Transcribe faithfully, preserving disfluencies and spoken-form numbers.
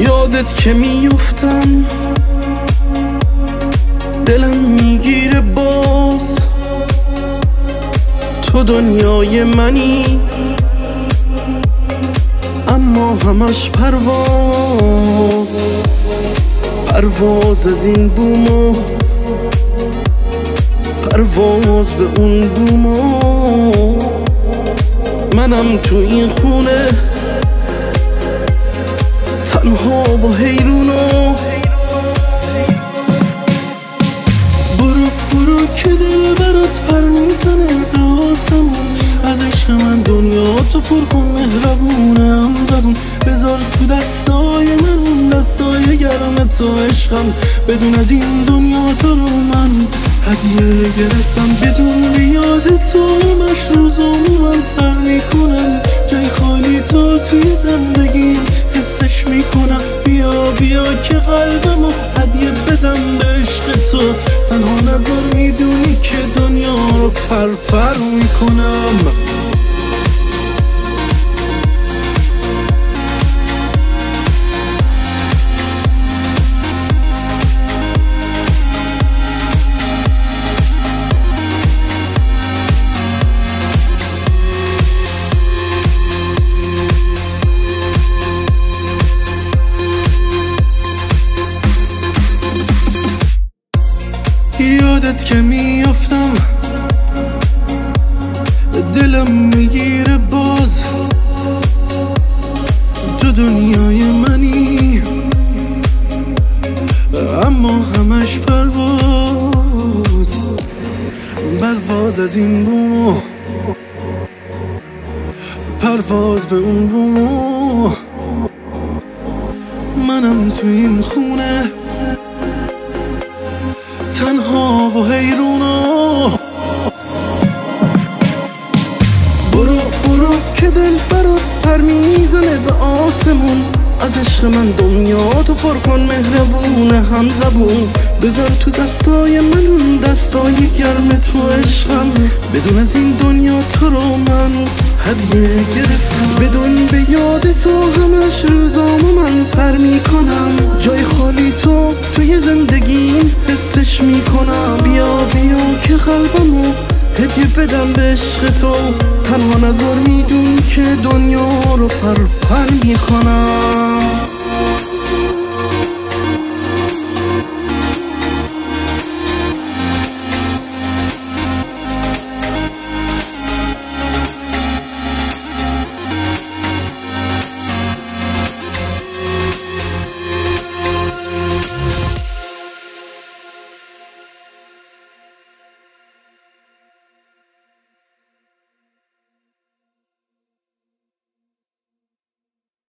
یادت که میفتم دلم میگیره باز، تو دنیای منی اما همش پرواز، پرواز از این بوم و پرواز به اون بوم و منم تو این خونه تنها و حیرون و برو برو که دل برات پر میزنه به آسمون، از عشق من دنیا تو پر کن مهربونم زبون، بذار تو دستای من اون دستای گرم تو عشقم، بدون از این دنیا تو رو من هدیه گرفتم، بدون بیاد تو همش روزامو من سر میکنم، جای خالی تو توی زندگی حسش میکنم، بیا بیا که قلبمو هدیه بدم به عشق تو، تنها نظر میدونی که دنیا رو پر پر میکنم. یادت که میافتم دلم میگیره باز، تو دنیای منی اما همش پرواز، پرواز از این بوم و پرواز به اون بوم و منم تو این خونه تنها و حیرونو برو برو که دل برات پر میزنه به آسمون، از عشق من دنیا تو پر کن مهربونه هم زبون، بذار تو دستای من اون دستای گرم تو عشقم، بدون از این دنیا تو رو من هدیه گرفتم، بدون به یاد تو همش روزامو من سر میکنم، جای خالی تو توی زندگیم حسش میکنم، بیا بیا که قلبمو هدیه بدم به عشق تو، تنها نظر میدونی که دنیا رو پر پر میکنم.